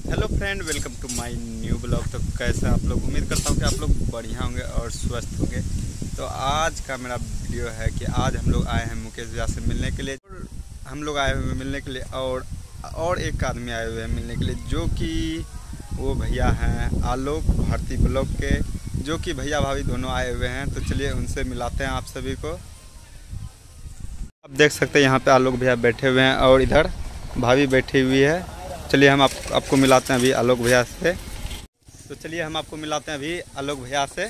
Hello friend, welcome to my new blog. तो कैसे आप लोग, उम्मीद करता हूँ कि आप लोग बढ़िया होंगे और स्वस्थ होंगे। तो आज का मेरा वीडियो है कि आज हम लोग आए हैं मुकेश भैया से मिलने के लिए। हम लोग आए हुए हैं मिलने के लिए और एक आदमी आए हुए हैं मिलने के लिए, जो कि वो भैया हैं आलोक भारती ब्लॉग के, जो कि भैया भाभी दोनों आए हुए हैं। तो चलिए उनसे मिलाते हैं आप सभी को। आप देख सकते हैं यहाँ पे आलोक भैया बैठे हुए हैं और इधर भाभी बैठी हुई है। चलिए हम आपको मिलाते हैं अभी आलोक भैया से। तो चलिए हम आपको मिलाते हैं अभी आलोक भैया से।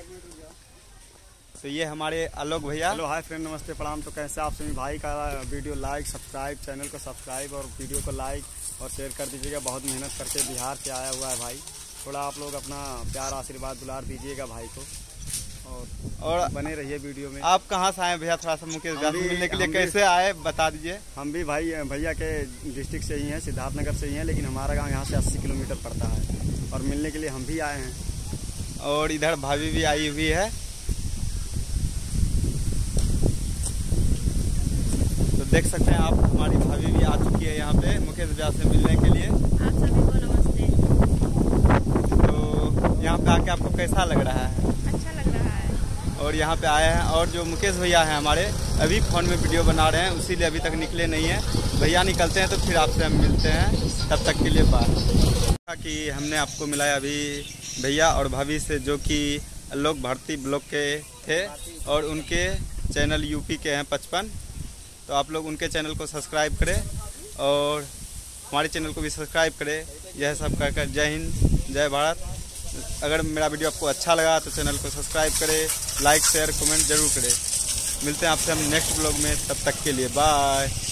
तो ये हमारे आलोक भैया। हेलो हाय फ्रेंड, नमस्ते प्रणाम। तो कैसे आप सभी भाई का वीडियो लाइक सब्सक्राइब, चैनल को सब्सक्राइब और वीडियो को लाइक और शेयर कर दीजिएगा। बहुत मेहनत करके बिहार से आया हुआ है भाई। थोड़ा आप लोग अपना प्यार आशीर्वाद दुलार दीजिएगा भाई को और बने रहिए वीडियो में। आप कहाँ से आए भैया? थोड़ा सा मुकेश भैया से मिलने के लिए कैसे आए बता दीजिए। हम भी भाई भैया के डिस्ट्रिक्ट से ही हैं, सिद्धार्थनगर से ही हैं, लेकिन हमारा गांव यहाँ से 80 किलोमीटर पड़ता है और मिलने के लिए हम भी आए हैं। और इधर भाभी भी आई हुई है। तो देख सकते हैं आप, हमारी भाभी भी आ चुकी है यहाँ पे मुकेश भैया से मिलने के लिए। आप सभी को नमस्ते। तो यहाँ पे आके आपको कैसा लग रहा है? अच्छा लग रहा है। और यहाँ पे आए हैं और जो मुकेश भैया हैं हमारे, अभी फ़ोन में वीडियो बना रहे हैं, उसीलिए अभी तक निकले नहीं हैं। भैया निकलते हैं तो फिर आपसे हम मिलते हैं, तब तक के लिए बाय। कि हमने आपको मिलाया अभी भैया और भाभी से, जो कि आलोक भारती ब्लॉग के थे और उनके चैनल यूपी के हैं 55। तो आप लोग उनके चैनल को सब्सक्राइब करें और हमारे चैनल को भी सब्सक्राइब करें। यह सब कहकर जय हिंद, जय भारत। अगर मेरा वीडियो आपको अच्छा लगा तो चैनल को सब्सक्राइब करें, लाइक शेयर कमेंट जरूर करें। मिलते हैं आपसे हम नेक्स्ट ब्लॉग में, तब तक के लिए बाय।